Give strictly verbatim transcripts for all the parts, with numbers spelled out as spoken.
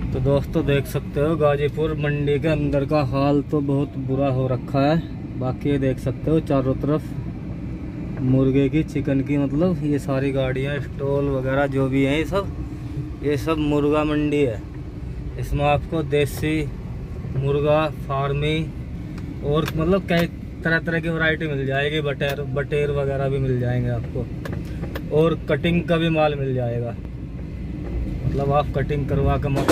तो दोस्तों देख सकते हो गाजीपुर मंडी के अंदर का हाल तो बहुत बुरा हो रखा है। बाकी ये देख सकते हो चारों तरफ मुर्गे की, चिकन की, मतलब ये सारी गाड़ियाँ, स्टॉल वगैरह जो भी हैं, ये सब ये सब मुर्गा मंडी है। इसमें आपको देसी मुर्गा, फार्मी और मतलब कई तरह तरह की वैरायटी मिल जाएगी। बटेर बटेर वगैरह भी मिल जाएंगे आपको, और कटिंग का भी माल मिल जाएगा। मतलब आप कटिंग करवा के मत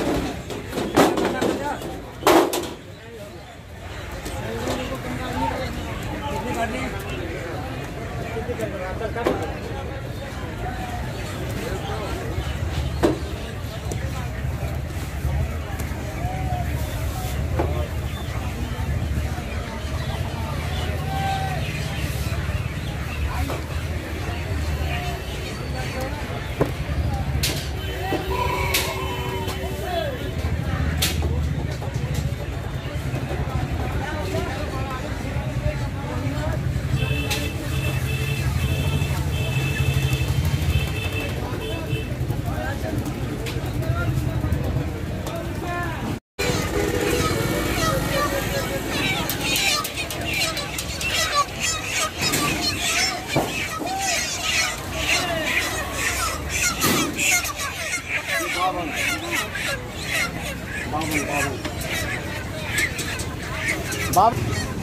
बाब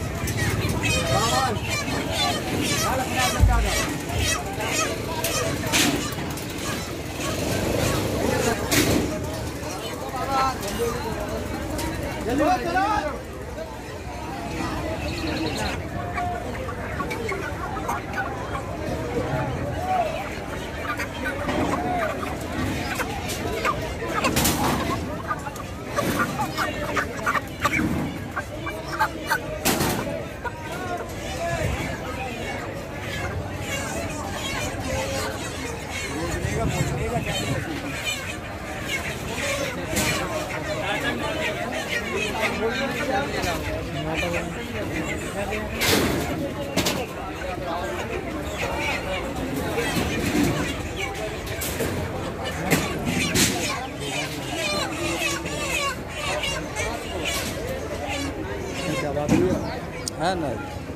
है ना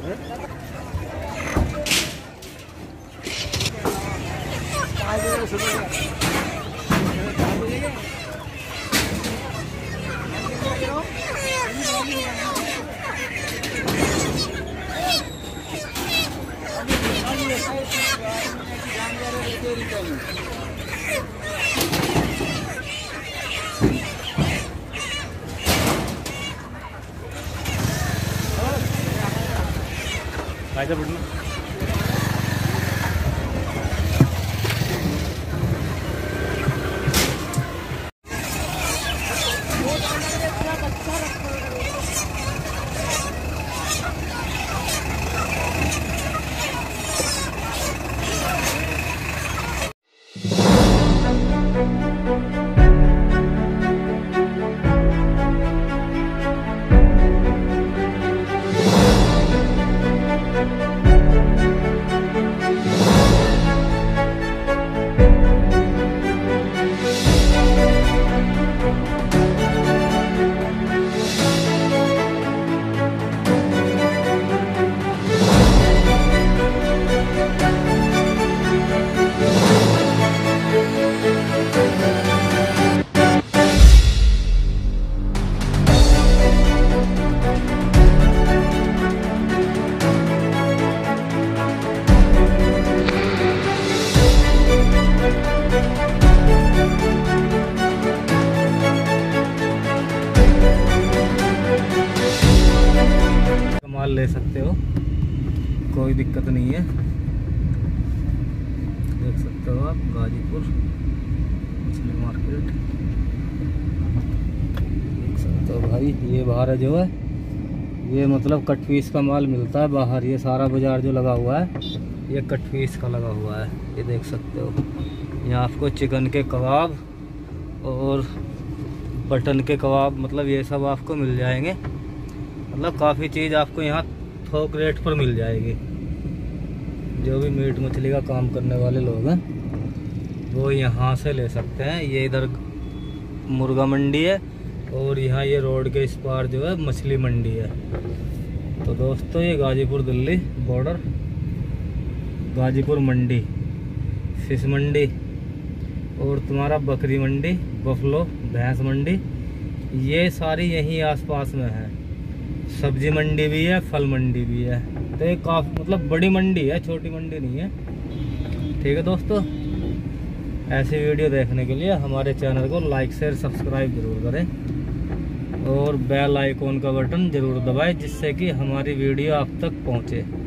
आजा बढ़ना। माल ले सकते हो, कोई दिक्कत नहीं है। देख सकते हो आप गाजीपुर मछली मार्केट देख सकते हो भाई। ये बाहर जो है ये मतलब कट पीस का माल मिलता है बाहर। ये सारा बाजार जो लगा हुआ है ये कट पीस का लगा हुआ है। ये देख सकते हो यहाँ आपको चिकन के कबाब और बटन के कबाब, मतलब ये सब आपको मिल जाएंगे। मतलब काफ़ी चीज़ आपको यहाँ थोक रेट पर मिल जाएगी। जो भी मीट मछली का काम करने वाले लोग हैं वो यहाँ से ले सकते हैं। ये इधर मुर्गा मंडी है, और यहाँ ये रोड के इस पार जो है मछली मंडी है। तो दोस्तों ये गाजीपुर दिल्ली बॉर्डर, गाजीपुर मंडी, फिश मंडी, और तुम्हारा बकरी मंडी, बफलो भैंस मंडी, ये सारी यहीं आसपास में है। सब्जी मंडी भी है, फल मंडी भी है। तो ये काफ़ी मतलब बड़ी मंडी है, छोटी मंडी नहीं है। ठीक है दोस्तों, ऐसी वीडियो देखने के लिए हमारे चैनल को लाइक शेयर सब्सक्राइब जरूर करें, और बेल आइकॉन का बटन जरूर दबाएं, जिससे कि हमारी वीडियो आप तक पहुंचे।